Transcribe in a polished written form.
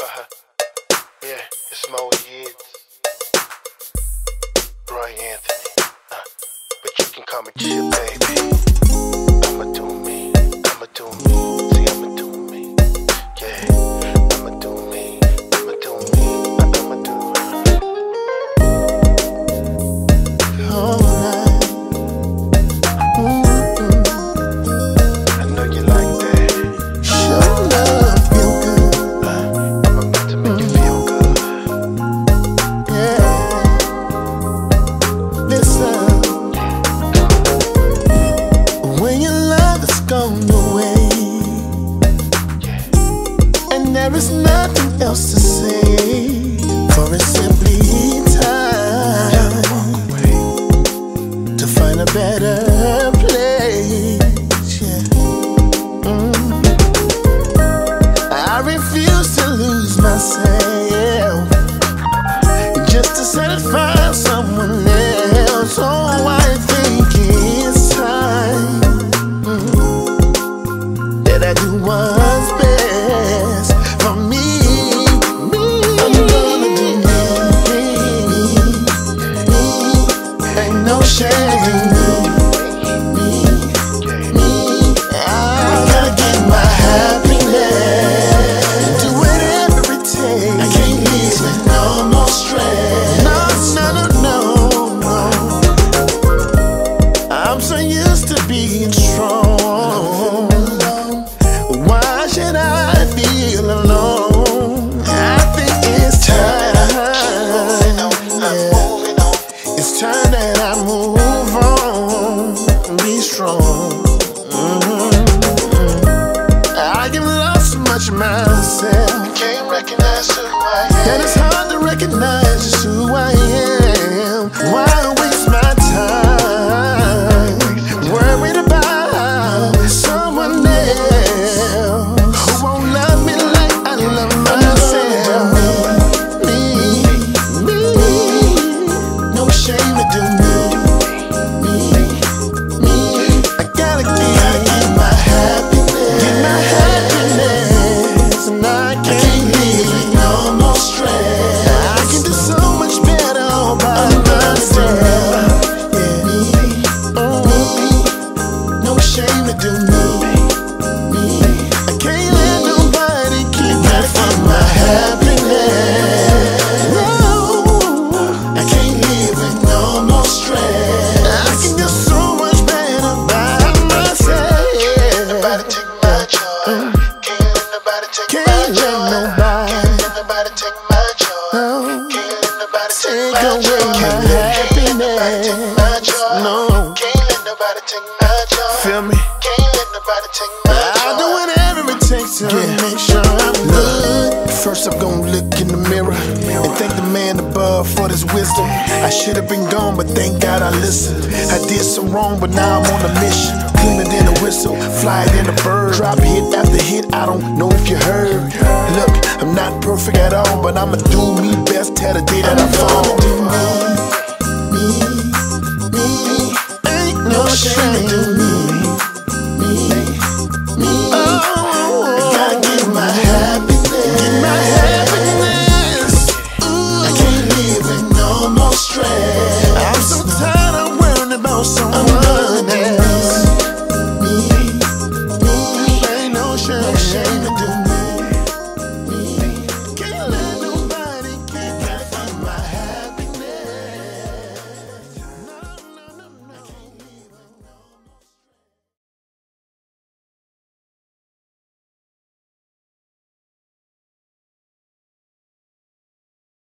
Yeah, it's Mohitz, Roi Anthony. But you can call me Chip, baby. I'ma do me, I'ma do me. See, I'ma do me. Yeah, I'ma do me, I'ma do me, I'ma do me. All right. I know you like that. Show love, feel good. I'm about to make you feel good. Yeah. Listen. When your love is gone away, and there is nothing else to say, for it's simply time to find a better place. Yeah. I refuse to lose myself just to satisfy someone else. Oh, I think it's time that I do what's best for me. I'm gonna do me. Ain't no shame. I gotta get my happiness. Do whatever it takes. I can't live with no more stress. No. I'm so used to being strong. Why should I feel alone? I think it's time. Yeah. It's time that I move on, be strong. I give lost so much of myself. Can't recognize who I am. And it's hard to recognize just who I am. Why waste my time worried about someone else who won't love me like I love myself? Me, no shame to do me. I gotta get my happiness, and I can't live with no more stress. I can do so much better all by myself. No shame to do me. I can't let nobody keep me from my happiness. No, I can't live with no more stress. I can do so much better by myself. Can't let nobody take my joy. Can't let nobody take my joy. Can't let nobody take my joy. Can't let nobody take my joy. No, can't let nobody take my joy. Feel me? Can't let nobody take my joy. I'll do whatever it takes to make sure I'm good. First I'm gonna look in the mirror and thank the man above for this wisdom. I should have been gone, but thank God I listened. I did some wrong, but now I'm on a mission. Cleaner than a whistle, flyer than a bird. Drop hit after hit, I don't know if you heard. Look, I'm not perfect at all, but I'ma do me best till the day that I fall.